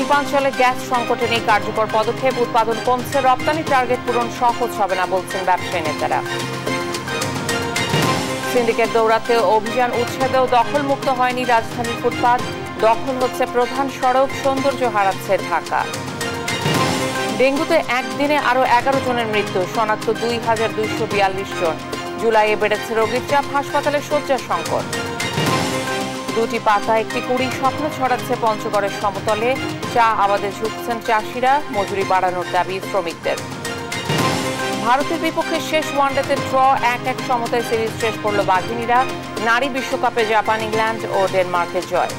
শিল্পাঞ্চলে গ্যাস সংকটে নিয়ে কার্যকর পদক্ষেপ, উৎপাদন কমছে, রপ্তানি টার্গেট পূরণ সহজ হবে না বলছেন ব্যবসায়ী নেতারা। সিন্ডিকেট দৌড়াতে অভিযান উচ্ছেদেও দখলমুক্ত হয়নি রাজধানীর ফুটপাত, দখল হচ্ছে প্রধান সড়ক, সৌন্দর্য হারাচ্ছে ঢাকা। ডেঙ্গুতে একদিনে আরো 11 জনের মৃত্যু, শনাক্ত 2242 জন। জুলাইয়ে বেড়েছে রোগীর চাপ, হাসপাতালে শয্যা সংকট। দুটি পাতা একটি কুড়ি স্বপ্ন ছড়াচ্ছে পঞ্চগড়ের সমতলে, চা আবাদে ঝুঁকছেন চাষিরা, মজুরি বাড়ানোর দাবি শ্রমিকদের। ভারতের বিপক্ষে শেষ ওয়ানডেতে ড্র 1-1 সমতায় সিরিজ শেষ করল বাঘিনীরা। নারী বিশ্বকাপে জাপান, ইংল্যান্ড ও ডেনমার্কের জয়।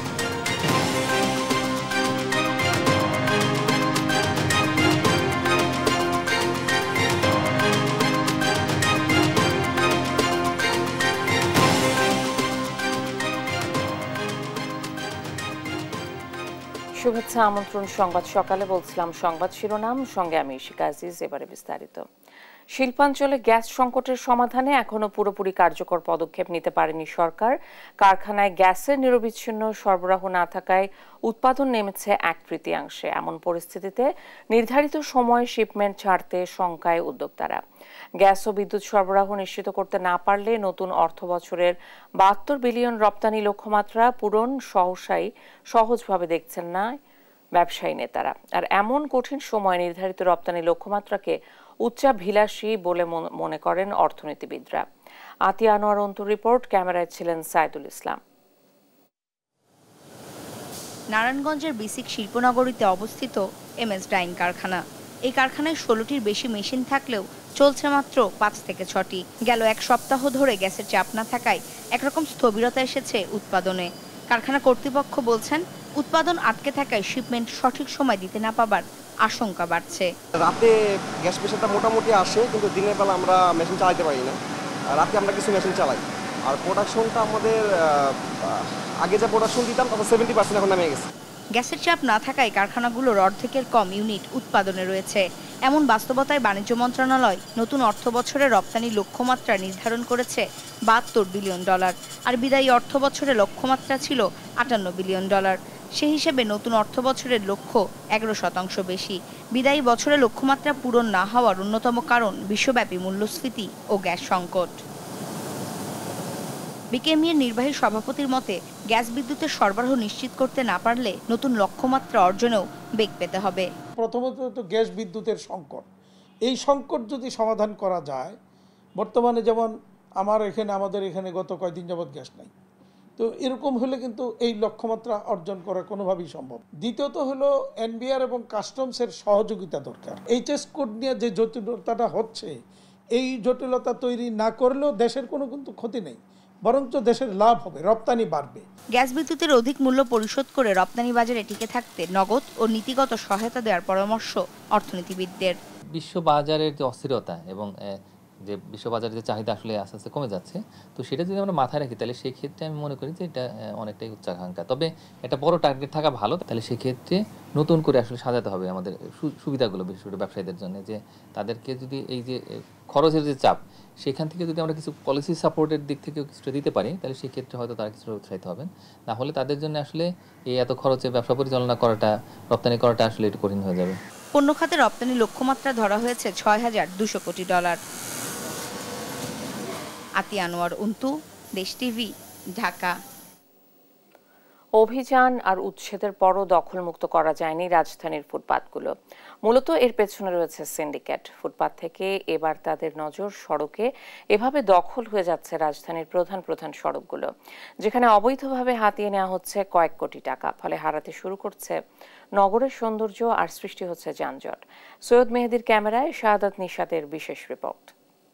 শুভেচ্ছা, আমন্ত্রণ সংবাদ সকালে। বলছিলাম সংবাদ শিরোনাম, সঙ্গে আমি ইশিকা আজিজ। এবারে বিস্তারিত। শিল্পাঞ্চলে গ্যাস সংকটের সমাধানে এখনো পুরোপুরি কার্যকর পদক্ষেপ নিতে পারেনি সরকার। কারখানায় গ্যাসের নিরবিচ্ছিন্ন সরবরাহ না থাকায় উৎপাদন নেমেছে 1/3। এমন পরিস্থিতিতে নির্ধারিত সময়ে শিপমেন্ট ছাড়তে শঙ্কায় উদ্যোক্তারা। গ্যাস ও বিদ্যুৎ সরবরাহ নিশ্চিত করতে না পারলে নতুন অর্থ বছরের 72 বিলিয়ন রপ্তানি লক্ষ্যমাত্রা পূরণ সহজভাবে দেখছেন না ব্যবসায়ী নেতারা। আর এমন কঠিন সময় নির্ধারিত রপ্তানি লক্ষ্যমাত্রাকে উচ্চাভিলাষী বলে মনে করেন অর্থনীতিবিদরা। আতিয়া আনোয়ার অন্তু রিপোর্ট, ক্যামেরায় ছিলেন সাইদুল ইসলাম। নারায়ণগঞ্জের বিসিক শিল্পনগরীতে অবস্থিত এমএস ডাইং কারখানা। এই কারখানায় 16টির বেশি মেশিন থাকলেও চলছে মাত্র 5 থেকে 6টি। গেল এক সপ্তাহ ধরে গ্যাসের চাপ না থাকায় একরকম স্থবিরতা এসেছে উৎপাদনে। কারখানা কর্তৃপক্ষ বলছেন, উৎপাদন আটকে থাকায় শিপমেন্ট সঠিক সময় দিতে না পাবার আশঙ্কা বাড়ছে। রাতে গ্যাস প্রেশারটা মোটামুটি আসে, কিন্তু দিনের বেলা আমরা মেশিন চালাতে পারি না। রাতে আমরা কিছু মেশিন চালাই, আর প্রোডাকশনটা আমাদের আগে যা প্রোডাকশন দিতাম তখন 70% এখন নামে গেছে। গ্যাসের চাপ না থাকায় কারখানাগুলোর অর্ধেকের কম ইউনিট উৎপাদনে রয়েছে। এমন বাস্তবতায় বাণিজ্য মন্ত্রণালয় নতুন অর্থ বছরে রপ্তানি লক্ষ্যমাত্রা নির্ধারণ করেছে $72 বিলিয়ন, আর বিদায়ী অর্থ বছরে লক্ষ্যমাত্রা ছিল $58 বিলিয়ন। সেই হিসেবে নতুন অর্থ বছরের লক্ষ্য 11% বেশি। বিদায়ী বছরে লক্ষ্যমাত্রা পূরণ না হওয়ার অন্যতম কারণ বিশ্বব্যাপী মূল্যস্ফীতি ও গ্যাস সংকট। বিকেএমইএর নির্বাহী সভাপতির মতে, গ্যাস বিদ্যুতের সরবরাহ নিশ্চিত করতে না পারলে নতুন লক্ষ্যমাত্রা অর্জনেও বেগ পেতে হবে। প্রথমত তো গ্যাস বিদ্যুতের সংকট, এই সংকট যদি সমাধান করা যায়, বর্তমানে যেমন আমাদের এখানে গত কয়েকদিন যাবৎ গ্যাস নাই, তো এরকম হলে কিন্তু এই লক্ষ্যমাত্রা অর্জন করা কোনোভাবেই সম্ভব। দ্বিতীয়ত হলো এনবিআর এবং কাস্টমসের সহযোগিতা দরকার। এইচএস কোড নিয়ে যে জটিলতাটা হচ্ছে, এই জটিলতা তৈরি না করলেও দেশের কোনো কিন্তু ক্ষতি নেই, বরঞ্চ দেশের লাভ হবে, রপ্তানি বাড়বে। গ্যাস বিদ্যুতের অধিক মূল্য পরিশোধ করে রপ্তানি বাজারে টিকে থাকতে নগদ ও নীতিগত সহায়তা দেওয়ার পরামর্শ অর্থনীতিবিদদের। বিশ্ব বাজারের যে অস্থিরতা এবং যে বিশ্ববাজারের যে চাহিদা আসলে আস্তে আস্তে কমে যাচ্ছে, তো সেটা যদি আমরা মাথায় রাখি তাহলে সেই ক্ষেত্রে আমি মনে করি যে এটা অনেকটাই উচ্চাকাঙ্ক্ষা। তবে একটা বড় টার্গেট থাকা ভালো। তাহলে সেক্ষেত্রে নতুন করে আসলে সাজাতে হবে আমাদের সুবিধাগুলো, বিশেষ করে ব্যবসায়ীদের জন্য, যে তাদেরকে যদি এই যে খরচের যে চাপ, সেখান থেকে যদি আমরা কিছু পলিসি সাপোর্টের দিক থেকে কিছুটা দিতে পারি, তাহলে সেক্ষেত্রে হয়তো তারা কিছুটা উৎসাহিত হবেন। না হলে তাদের জন্য আসলে এই এত খরচে ব্যবসা পরিচালনা করাটা, রপ্তানি করাটা আসলে একটু কঠিন হয়ে যাবে। পণ্য খাতে রপ্তানি লক্ষ্যমাত্রা ধরা হয়েছে $6,200 কোটি। আতিয়া আনোয়ার অন্তু, দেশ টিভি, ঢাকা। অভিযান আর উচ্ছেদের পরও দখলমুক্ত করা যায়নি রাজধানীর ফুটপাতগুলো। মূলত এর পেছনে রয়েছে সিন্ডিকেট। ফুটপাত থেকে এবার তাদের নজর সড়কে। এভাবে দখল হয়ে যাচ্ছে রাজধানীর প্রধান সড়কগুলো, যেখানে অবৈধভাবে হাতিয়ে নেওয়া হচ্ছে কয়েক কোটি টাকা। ফলে হারাতে শুরু করছে নগরের সৌন্দর্য আর সৃষ্টি হচ্ছে যানজট। সৈয়দ মেহেদির ক্যামেরায় শাহাদাত নিশাতের বিশেষ রিপোর্ট।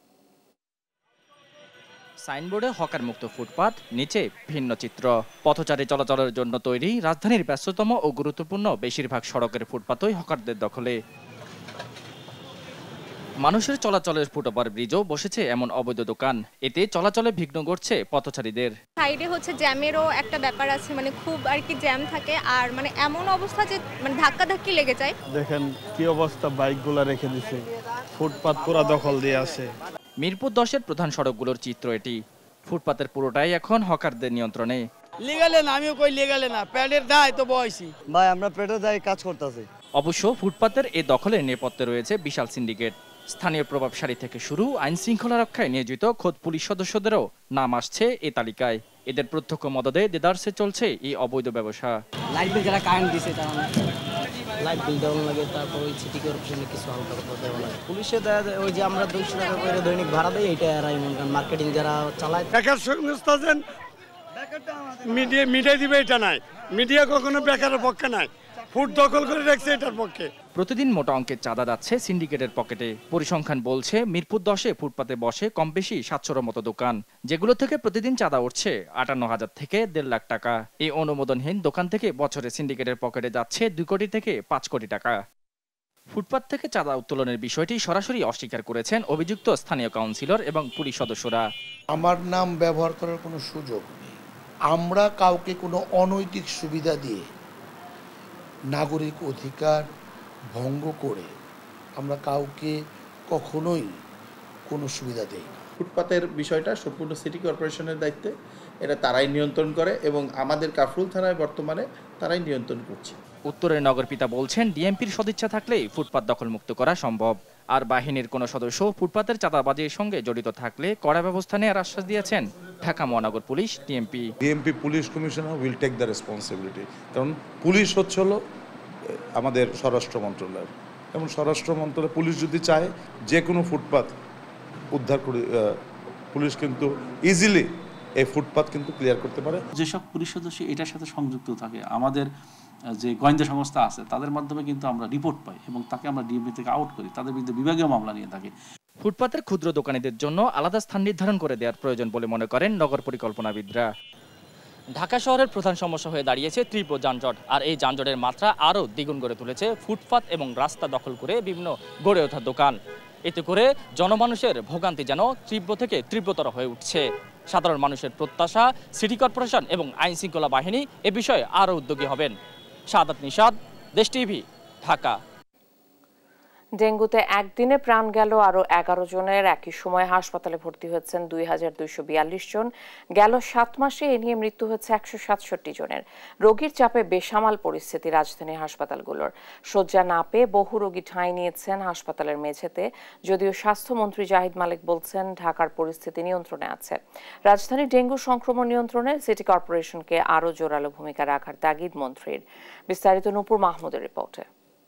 সাইনবোর্ডে হকার মুক্ত ফুটপাত, নিচে ভিন্ন চিত্র। পথচারী চলাচলের জন্য তৈরি রাজধানীর ব্যস্ততম ও গুরুত্বপূর্ণ বেশিরভাগ সড়কের ফুটপাতই হকারদের দখলে। মানুষের চলাচলের ফুটওভার ব্রিজও বসেছে এমন অবৈধ দোকান। এতে চলাচলে বিঘ্ন ঘটছে পথচারীদের। সাইডে হচ্ছে জ্যামেরও একটা ব্যাপার আছে, মানে খুব আর কি জ্যাম থাকে, আর মানে এমন অবস্থা যে মানে ধাক্কাধাক্কি লেগে যায়। দেখেন কি অবস্থা, বাইকগুলো রেখে দিছে, ফুটপাত পুরো দখল দিয়ে আছে। মিরপুর 10-এর প্রধান সড়কগুলোর চিত্র এটি। ফুটপাতের পুরোটাই এখন হকারদের নিয়ন্ত্রণে। লিগালে না, আমিও কই লিগালে না, পেটের দায় তো বয়সী ভাই, আমরা পেটের দায় কাজ করতেছি। অবশ্য ফুটপাতের এ দখলের নেপথ্যে রয়েছে বিশাল সিন্ডিকেট। স্থানীয় প্রভাবশালী থেকে শুরু আইন শৃঙ্খলা রক্ষায় নিয়োজিত খোদ পুলিশ সদস্যদেরও নাম আসছে এ তালিকায়। এদের প্রত্যক্ষ মদদে দেদারসে চলছে এই অবৈধ ব্যবসা। লাইট বিল যারা কারেন্ট দিছে তারা লাইট বিল দেওয়া লাগে, তারপর ওই সিটি কর্পোরেশনে কিছু হালকা দেওয়া লাগে। পুলিশে ওই যে আমরা 200 টাকা করে দৈনিক ভাড়া দেয়, এইটা আর মার্কেটিং যারা চালায় বেকার সংস্থা মিডিয়া দিবে এটা নাই, মিডিয়া কখনো বেকারের পক্ষে নাই, ফুট দখল করে রাখছে এটার পক্ষে। প্রতিদিন মোটা অঙ্কের চাঁদা যাচ্ছে সিন্ডিকেটের পকেটে। পরিসংখ্যান বলছে মিরপুর 10-এ ফুটপাতে বসে কম বেশি 700-র মতো দোকান, যেগুলো থেকে প্রতিদিন চাঁদা উঠছে 58,000 থেকে 1.5 লাখ টাকা। এই অনুমোদনহীন দোকান থেকে বছরে সিন্ডিকেটের পকেটে যাচ্ছে 2 কোটি থেকে 5 কোটি টাকা। ফুটপাত থেকে চাঁদা উত্তোলনের বিষয়টি সরাসরি অস্বীকার করেছেন অভিযুক্ত স্থানীয় কাউন্সিলর এবং পুলিশ সদস্যরা। আমার নাম ব্যবহার করার কোনো সুযোগ নেই। আমরা কাউকে কোনো অনৈতিক সুবিধা দিয়ে নাগরিক অধিকার ভঙ্গ করে আমরা কাউকে কখনোই কোনো সুবিধা দেই না। ফুটপাতের বিষয়টা সম্পূর্ণ সিটি কর্পোরেশনের দায়িত্বে, এটা তারাই নিয়ন্ত্রণ করে এবং আমাদের কাফরুল থানায় বর্তমানে তারাই নিয়ন্ত্রণ করছে। উত্তরের নগরপিতা বলছেন ডিএমপির সদিচ্ছা থাকলেই ফুটপাত দখলমুক্ত করা সম্ভব। আর বাহিনীর কোনো সদস্য ফুটপাতের চাঁদাবাজির সঙ্গে জড়িত থাকলে কড়া ব্যবস্থা নেওয়ার আশ্বাস দিয়েছেন ঢাকা মহানগর police DMP. DMP police commissioner will take the responsibility, কারণ পুলিশ হচ্ছে হলো আমাদের স্বরাষ্ট্র মন্ত্রণালয়, এবং স্বরাষ্ট্র মন্ত্রণালয় পুলিশ যদি চায় যে কোনো ফুটপাত উদ্ধার করে পুলিশ কিন্তু ইজিলি এই ফুটপাত কিন্তু ক্লিয়ার করতে পারে। যেসব পুলিশ সদস্য এটার সাথে সংযুক্ত থাকে, আমাদের যে গোয়েন্দা সংস্থা আছে তাদের মাধ্যমে কিন্তু আমরা রিপোর্ট পাই এবং তাকে আমরা ডিএমপি থেকে আউট করি, তাদের বিরুদ্ধে বিভাগীয় মামলা নিয়ে থাকি। ফুটপাতের ক্ষুদ্র দোকানীদের জন্য আলাদা স্থান নির্ধারণ করে দেওয়ার প্রয়োজন বলে মনে করেন নগর পরিকল্পনাবিদরা। ঢাকা শহরের প্রধান সমস্যা হয়ে দাঁড়িয়েছে তীব্র যানজট, আর এই যানজটের মাত্রা আরও দ্বিগুণ করে তুলেছে ফুটপাত এবং রাস্তা দখল করে বিভিন্ন গড়ে ওঠা দোকান। এতে করে জনমানুষের ভোগান্তি যেন তীব্র থেকে তীব্রতর হয়ে উঠছে। সাধারণ মানুষের প্রত্যাশা সিটি কর্পোরেশন এবং আইন শৃঙ্খলা বাহিনী এ বিষয়ে আরও উদ্যোগী হবেন। সাদাত নিশাদ, দেশ টিভি, ঢাকা। ডেঙ্গুতে একদিনে প্রাণ গেল আরও 11 জনের। একই সময় হাসপাতালে ভর্তি হয়েছেন 2242 জন। গেল 7 মাসে এ নিয়ে মৃত্যু হয়েছে 167 জনের। রোগীর চাপে বেসামাল পরিস্থিতি রাজধানীর হাসপাতালগুলোর। শয্যা না পেয়ে বহু রোগী ঠাঁই নিয়েছেন হাসপাতালের মেঝেতে। যদিও স্বাস্থ্যমন্ত্রী জাহিদ মালিক বলছেন ঢাকার পরিস্থিতি নিয়ন্ত্রণে আছে। রাজধানীর ডেঙ্গু সংক্রমণ নিয়ন্ত্রণে সিটি কর্পোরেশনকে আরও জোরালো ভূমিকা রাখার তাগিদ মন্ত্রীর। বিস্তারিত নূপুর মাহমুদের রিপোর্টে।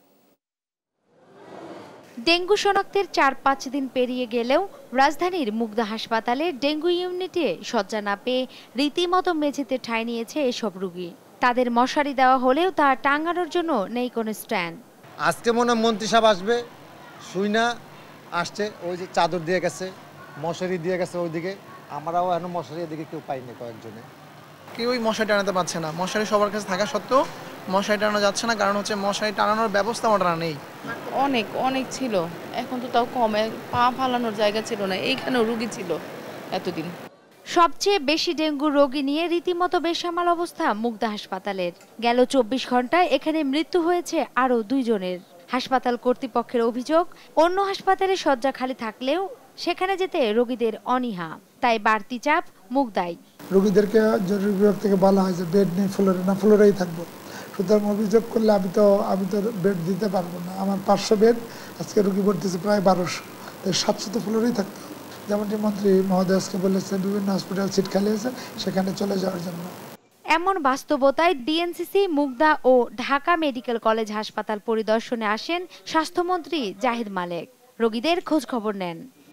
ডেঙ্গু শনাক্তের 4-5 দিন পেরিয়ে গেলেও রাজধানীর মুগদা হাসপাতালে ডেঙ্গু ইউনিটে শয্যা না পেয়ে রীতিমতো মেঝেতে ঠাঁই নিয়েছে এসব রোগী। তাদের মশারি দেওয়া হলেও তা টাঙানোর জন্য নেই কোনো স্ট্যান্ড। আজকে মনে হয় মন্ত্রী সাহেব আসবে, শুই না আসছে, ওই যে চাদর দিয়ে গেছে, মশারি দিয়ে গেছে ওইদিকে, আমরাও এখন মশারি এদিকে কেউ পাইনি, কয়েকজনে কেউই মশারি টানাতে পারছে না। মশারি সবার কাছে থাকা সত্ত্বেও মশারি টানানো যাচ্ছে না, কারণ হচ্ছে মশারি টানানোর ব্যবস্থা আমাদের নেই। অনেক ছিল, এখন তো তাও কমে, পা ফালানোর জায়গা ছিল না, এইখানেও রোগী ছিল এতদিন। সবচেয়ে বেশি ডেঙ্গু রোগী নিয়ে রীতিমতো বেসামাল অবস্থা মুগদা হাসপাতালের। গেল 24 ঘন্টায় এখানে মৃত্যু হয়েছে আরও 2 জনের। হাসপাতাল কর্তৃপক্ষের অভিযোগ, অন্য হাসপাতালে শয্যা খালি থাকলেও সেখানে যেতে রোগীদের অনীহা, তাই বাড়তি চাপ মুগদায়। রোগীদেরকে জরুরি বিভাগ থেকে বলা হয় যে বেড নেই, ফ্লোরে না, ফ্লোরেই থাকবো। সুতরাং অভিযোগ করলে আমি তো বেড দিতে পারবো না। আমার 500 বেড, আজকে রোগী ভর্তিছে প্রায় 1200, তাই 700 তো ফ্লোরেই থাকতে হবে। যেমনটি মন্ত্রী মহোদয় আজকে বলেছে বিভিন্ন হসপিটাল সিট খালি আছে, সেখানে চলে যাওয়ার জন্য। এমন বাস্তবতায় ডিএনসিসি মুগদা ও ঢাকা মেডিকেল কলেজ হাসপাতাল পরিদর্শনে আসেন স্বাস্থ্যমন্ত্রী জাহিদ মালিক। রোগীদের খোঁজ খবর নেন।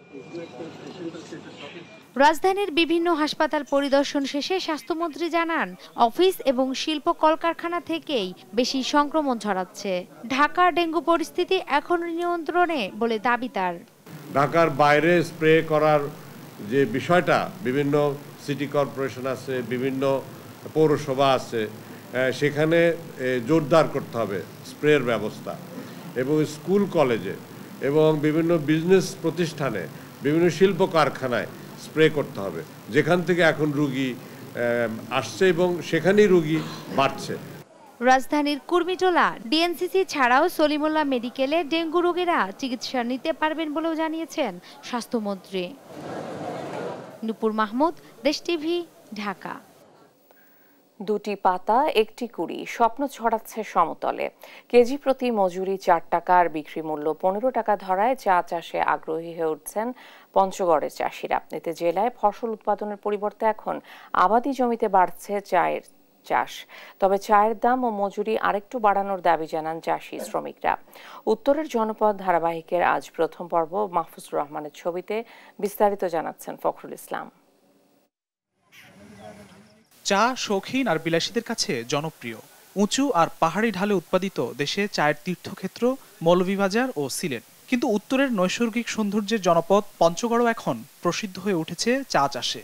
রাজধানীর বিভিন্ন হাসপাতাল পরিদর্শন শেষে স্বাস্থ্যমন্ত্রী জানান, অফিস এবং শিল্প কলকারখানা থেকেই বেশি সংক্রমণ ছড়াচ্ছে। ঢাকার ডেঙ্গু পরিস্থিতি এখন নিয়ন্ত্রণে বলে দাবি তার। ঢাকার বাইরে স্প্রে করার যে বিষয়টা, বিভিন্ন সিটি কর্পোরেশন আছে, বিভিন্ন পৌরসভা আছে, সেখানে জোরদার করতে হবে স্প্রের ব্যবস্থা, এবং স্কুল কলেজে এবং বিভিন্ন বিজনেস প্রতিষ্ঠানে, বিভিন্ন শিল্প কারখানায় স্প্রে করতে হবে, যেখান থেকে এখন রোগী আসছে এবং সেখানেই রোগী বাড়ছে। রাজধানীর কুর্মিটোলা ডিএনসিসি ছাড়াও সলিমুল্লাহ মেডিকেলে ডেঙ্গু রোগীরা চিকিৎসা নিতে পারবেন বলেও জানিয়েছেন স্বাস্থ্যমন্ত্রী। নূপুর মাহমুদ, দেশ টিভি, ঢাকা। দুটি পাতা একটি কুড়ি স্বপ্ন ছড়াচ্ছে সমতলে। কেজি প্রতি মজুরি 4 টাকা আর বিক্রি মূল্য 15 টাকা ধরায় চা চাষে আগ্রহী হয়ে উঠছেন পঞ্চগড়ের চাষিরা। এতে জেলায় ফসল উৎপাদনের পরিবর্তে এখন আবাদি জমিতে বাড়ছে চায়ের চাষ। তবে চায়ের দাম ও মজুরি আরেকটু বাড়ানোর দাবি জানান চাষি শ্রমিকরা। উত্তরের জনপদ ধারাবাহিকের আজ প্রথম পর্ব। মাহফুজুর রহমানের ছবিতে বিস্তারিত জানাচ্ছেন ফখরুল ইসলাম। চা শৌখিন আর বিলাসীদের কাছে জনপ্রিয়। উঁচু আর পাহাড়ি ঢালে উৎপাদিত দেশে চায়ের তীর্থক্ষেত্র মৌলভীবাজার ও সিলেট। কিন্তু উত্তরের নৈসর্গিক সৌন্দর্যের জনপদ পঞ্চগড়ও এখন প্রসিদ্ধ হয়ে উঠেছে চা চাষে।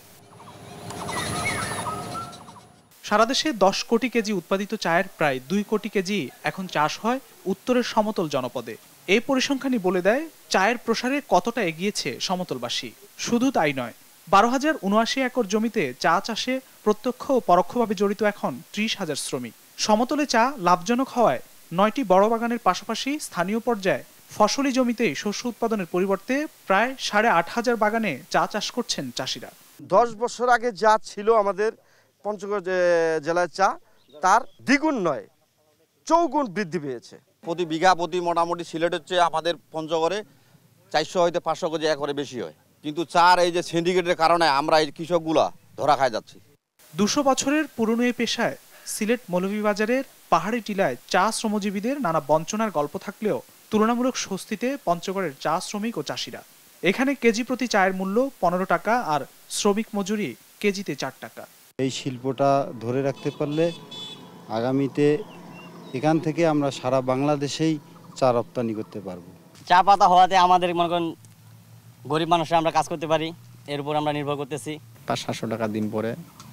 সারা দেশে 10 কোটি কেজি উৎপাদিত চায়ের প্রায় 2 কোটি কেজি এখন চাষ হয় উত্তরের সমতল জনপদে। এই পরিসংখ্যানই বলে দেয় চায়ের প্রসারে কতটা এগিয়েছে সমতলবাসী। শুধু তাই নয়, 12,079 একর জমিতে চা চাষে প্রত্যক্ষ ও পরোক্ষভাবে জড়িত এখন 30,000 শ্রমিক। সমতলে চা লাভজনক হওয়ায় 9টি বড় বাগানের পাশাপাশি স্থানীয় পর্যায়ে ফসলি জমিতে শস্য উৎপাদনের পরিবর্তে প্রায় 8,500 বাগানে চা চাষ করছেন চাষিরা। 10 বছর আগে যা ছিল আমাদের পঞ্চগড় জেলার চা, তার দ্বিগুণ নয় 4 গুণ বৃদ্ধি পেয়েছে। প্রতি বিঘা প্রতি মোটামুটি সিলেটের চেয়ে আমাদের পঞ্চগড়ে 400 হইতে 500 কেজি একরে বেশি হয়। কিন্তু চার এই যে সিন্ডিকেটের কারণে আমরা এই কৃষকগুলা ধরা খাই যাচ্ছি। 200 বছরের পুরনো এই পেশায় সিলেট মৌলভীবাজারের পাহাড়ি টিলায় চা শ্রমজীবীদের নানা বঞ্চনার গল্প থাকলেও তুলনামূলক স্বস্তিতে পঞ্চগড়ের চা শ্রমিক ও চাষিরা। এখানে কেজি প্রতি চায়ের মূল্য 15 টাকা আর শ্রমিক মজুরি কেজিতে 4 টাকা। এই শিল্পটা ধরে রাখতে পারলে আগামীতে এখান থেকে আমরা সারা বাংলাদেশেই চা রপ্তানি করতে পারবো। চা পাতা হওয়াতে আমাদের মনে করেন গরিব মানুষরা আমরা কাজ করতে পারি, এর উপর আমরা নির্ভর করতেছি। 500-700 টাকা দিন পরে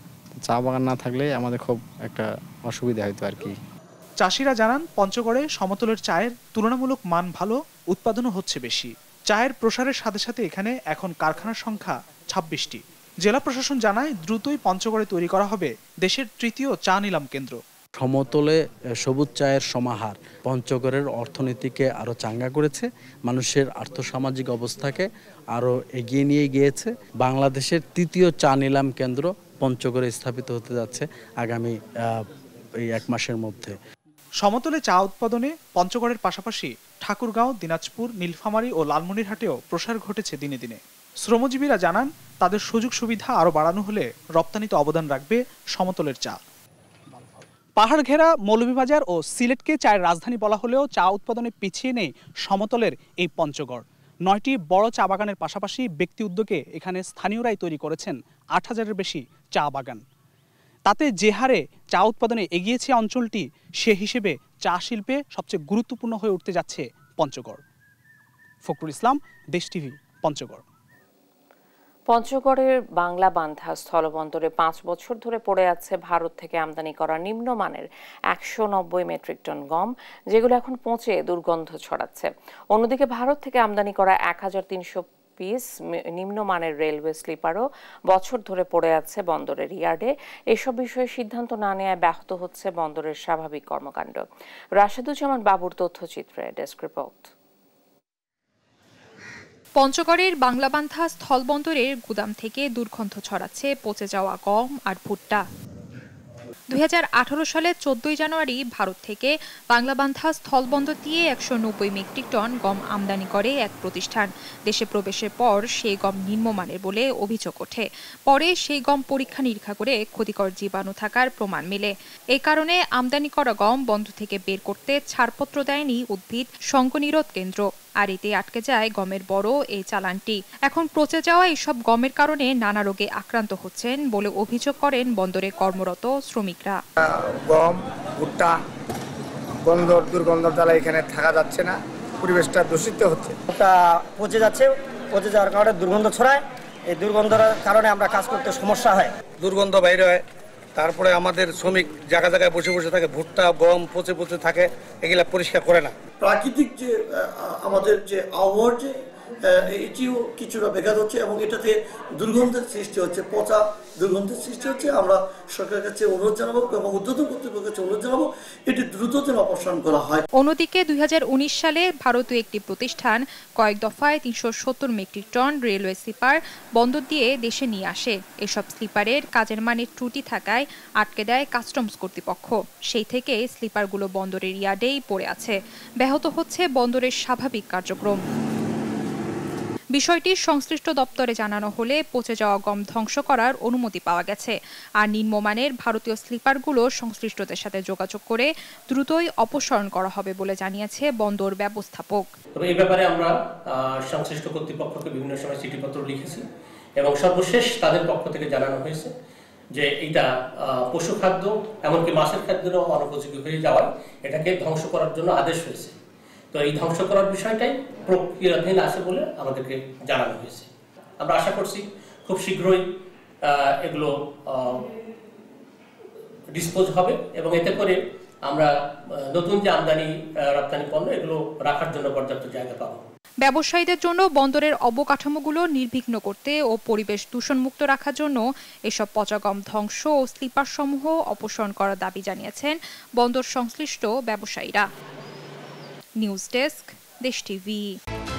চা বাগান না থাকলে আমাদের খুব একটা অসুবিধা হইতো আর কি। চাষিরা জানান পঞ্চগড়ে সমতলের চায়ের তুলনামূলক মান ভালো, উৎপাদনও হচ্ছে বেশি। চায়ের প্রসারের সাথে সাথে এখানে এখন কারখানার সংখ্যা 26টি। জেলা প্রশাসন জানায় দ্রুতই পঞ্চগড়ে তৈরি করা হবে দেশের 3য় চা নিলাম কেন্দ্র। সমতলে সবুজ চায়ের সমাহার পঞ্চগড়ের অর্থনীতিকে আরও চাঙ্গা করেছে, মানুষের আর্থসামাজিক অবস্থাকে আরও এগিয়ে নিয়ে গিয়েছে। বাংলাদেশের 3য় চা নিলাম কেন্দ্র পঞ্চগড়ে স্থাপিত হতে যাচ্ছে আগামী এই 1 মাসের মধ্যে। সমতলে চা উৎপাদনে পঞ্চগড়ের পাশাপাশি ঠাকুরগাঁও, দিনাজপুর, নীলফামারী ও লালমনিরহাটেও প্রসার ঘটেছে দিনে দিনে। শ্রমজীবীরা জানান তাদের সুযোগ সুবিধা আরও বাড়ানো হলে রপ্তানিতে অবদান রাখবে সমতলের চা। পাহাড় ঘেরা মৌলভীবাজার ও সিলেটকে চায়ের রাজধানী বলা হলেও চা উৎপাদনে পিছিয়ে নেই সমতলের এই পঞ্চগড়। 9টি বড় চা বাগানের পাশাপাশি ব্যক্তি উদ্যোগে এখানে স্থানীয়রাই তৈরি করেছেন 8,000-এর বেশি চা বাগান। তাতে যে হারে চা উৎপাদনে এগিয়েছে অঞ্চলটি, সে হিসেবে চা শিল্পে সবচেয়ে গুরুত্বপূর্ণ হয়ে উঠতে যাচ্ছে পঞ্চগড়। ফখরুল ইসলাম, দেশ টিভি, পঞ্চগড়। পঞ্চগড়ের বাংলা বান্ধা স্থলবন্দরে 5 বছর ধরে পড়ে আছে ভারত থেকে আমদানি করা নিম্নমানের 190 মেট্রিক টন গম, যেগুলো এখন পচে দুর্গন্ধ ছড়াচ্ছে। অন্যদিকে ভারত থেকে আমদানি করা 1,300 পিস নিম্নমানের রেলওয়ে স্লিপারও বছর ধরে পড়ে আছে বন্দরের ইয়ার্ডে। এসব বিষয়ে সিদ্ধান্ত না নেওয়ায় ব্যাহত হচ্ছে বন্দরের স্বাভাবিক কর্মকাণ্ড। রাশেদুজ্জামান বাবুর তথ্যচিত্রে ডেস্ক রিপোর্ট। পঞ্চগড়ের বাংলাবান্ধা স্থলবন্দরের গুদাম থেকে দুর্গন্ধ ছড়াচ্ছে পচে যাওয়া গম আর ভুট্টা। 2018 সালে 14 জানুয়ারি ভারত থেকে বাংলাবান্ধা স্থলবন্দর দিয়ে 190 মেট্রিক টন গম আমদানি করে এক প্রতিষ্ঠান। দেশে প্রবেশের পর সেই গম নিম্নমানের বলে অভিযোগ ওঠে। পরে সেই গম পরীক্ষা নিরীক্ষা করে ক্ষতিকর জীবাণু থাকার প্রমাণ মেলে। এই কারণে আমদানি করা গম বন্ধ থেকে বের করতে ছাড়পত্র দেয়নি উদ্ভিদ সংকনিরোধ কেন্দ্র। আর এতে আটকে যায় গমের বড় এই চালানটি। এখন পচে যাওয়া এইসব গমের কারণে নানা রোগে আক্রান্ত হচ্ছেন বলে অভিযোগ করেন বন্দরে কর্মরত শ্রমিকরা। গম, ভুট্টা, দুর্গন্ধ জ্বালা এখানে থাকা যাচ্ছে না, পরিবেশটা দূষিত হচ্ছে। পচে যাচ্ছে, পচে যাওয়ার কারণে দুর্গন্ধ ছড়ায়। এই দুর্গন্ধের কারণে আমরা কাজ করতে সমস্যা হয়, দুর্গন্ধ বাইরে হয়। তারপরে আমাদের শ্রমিক জায়গা জায়গায় বসে বসে থাকে, ভুট্টা গম পচে পচে থাকে, এগুলা পরিষ্কার করে না। প্রাকৃতিক যে আমাদের যে আবহাওয়ার যে এটিও কিছুটা ব্যাঘাত হচ্ছে এবং এটাতে দুর্গন্ধের সৃষ্টি হচ্ছে, পচা দুর্গন্ধের সৃষ্টি হচ্ছে। আমরা সরকারের কাছে অনুরোধ জানাবো এবং ঊর্ধ্বতন কর্তৃপক্ষের কাছে অনুরোধ জানাবো এটি দ্রুত যেন অপসারণ করা হয়। অন্যদিকে 2019 সালে ভারতীয় একটি প্রতিষ্ঠান কয়েক দফায় 370 মেট্রিক টন রেলওয়ে স্লিপার বন্দর দিয়ে দেশে নিয়ে আসে। এসব স্লিপারের কাজের মানে ত্রুটি থাকায় আটকে দেয় কাস্টমস কর্তৃপক্ষ। সেই থেকে স্লিপারগুলো বন্দরের ইয়ার্ডেই পড়ে আছে। ব্যাহত হচ্ছে বন্দরের স্বাভাবিক কার্যক্রম। বিষয়টি সংশ্লিষ্ট দপ্তরে জানানো হলে পচে যাওয়া গম ধ্বংস করার অনুমতি পাওয়া গেছে। আর নিম্নমানের ভারতীয় স্লিপারগুলো সংশ্লিষ্টদের সাথে যোগাযোগ করে দ্রুতই অপসারণ করা হবে বলে জানিয়েছে বন্দর ব্যবস্থাপক। তবে এই ব্যাপারে আমরা সংশ্লিষ্ট কর্তৃপক্ষকে বিভিন্ন সময় চিঠিপত্র লিখেছি এবং সর্বশেষ তাদের পক্ষ থেকে জানানো হয়েছে যে এটা পশু খাদ্য এমনকি মাছের খাদ্যেরও অনুপযোগী হয়ে যাওয়ায় এটাকে ধ্বংস করার জন্য আদেশ হয়েছে। তো এই ধ্বংস করার বিষয়টাই প্রক্রিয়াধীন আছে বলে আমাদেরকে জানানো হয়েছে। আমরা আশা করছি খুব শীঘ্রই এগুলো ডিসপোজ হবে এবং এতে করে আমরা নতুন যে আমদানি রপ্তানি পণ্য এগুলো রাখার জন্য পর্যাপ্ত জায়গা পাবো। ব্যবসায়ীদের জন্য বন্দরের অবকাঠামোগুলো নির্বিঘ্ন করতে ও পরিবেশ দূষণমুক্ত রাখার জন্য এসব পচা গম ধ্বংস ও স্লিপার সমূহ অপসারণ করার দাবি জানিয়েছেন বন্দর সংশ্লিষ্ট ব্যবসায়ীরা। News desk, Desh TV.